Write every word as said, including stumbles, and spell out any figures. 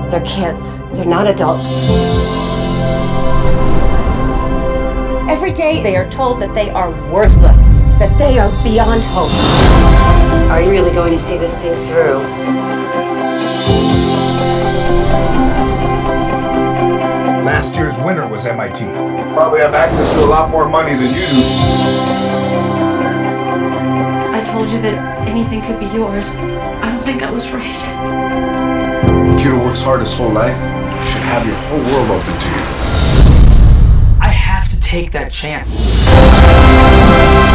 They're kids. They're not adults. Every day they are told that they are worthless, that they are beyond hope. Are you really going to see this thing through? Last year's winner was M I T. You probably have access to a lot more money than you do. I told you that anything could be yours. I don't think I was right. A kid who works hard his whole life should have your whole world open to you. I have to take that chance.